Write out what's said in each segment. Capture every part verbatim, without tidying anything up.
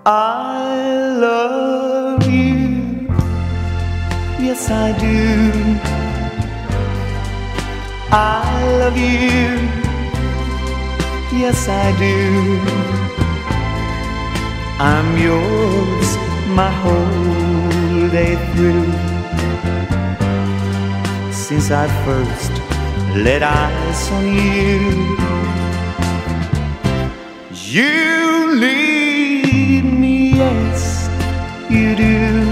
I love you, yes I do. I love you, yes I do. I'm yours my whole day through. Since I first laid eyes on you, you need me, yes you do.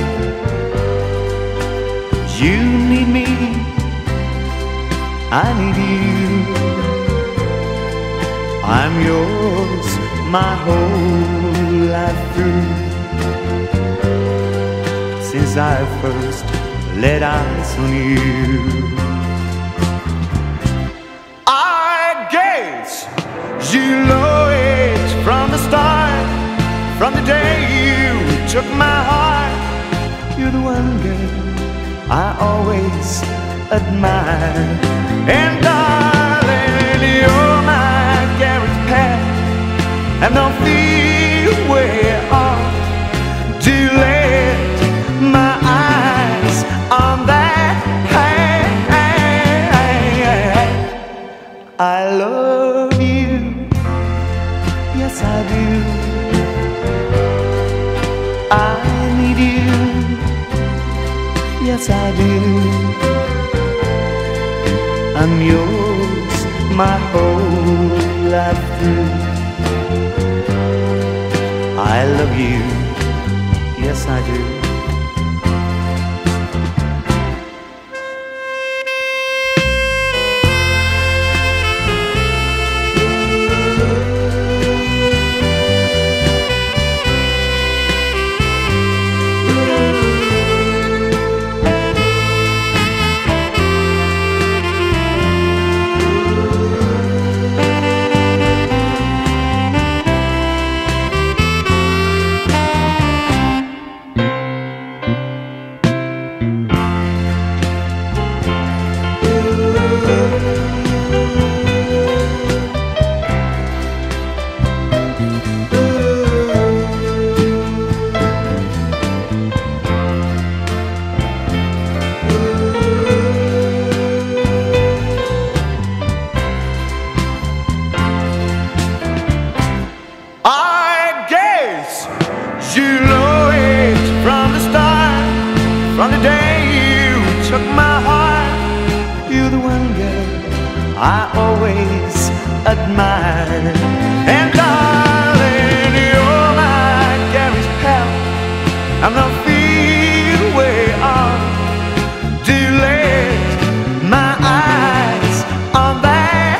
You need me, I need you. I'm yours my whole life through. Since I first laid eyes on you, I guess you know it from the start. From the day you took my heart, you're the one girl I always admire. And darling, you're my carriage path, and don't feel way off to let my eyes on that hand. I love you, yes I do. I need you, yes I do. I'm yours my whole life through. I love you, yes I do. You know it from the start. From the day you took my heart, you're the one girl I always admired. And darling, you're my carriage pal. I'm not feeling way off to let my eyes on that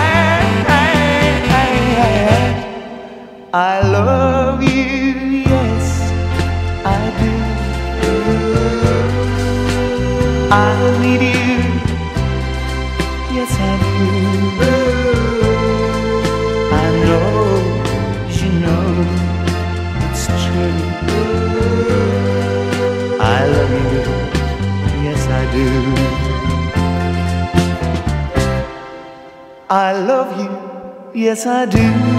hand. I love you, yes I do. I need you, yes I do. I know, you know, it's true. I love you, yes I do. I love you, yes I do.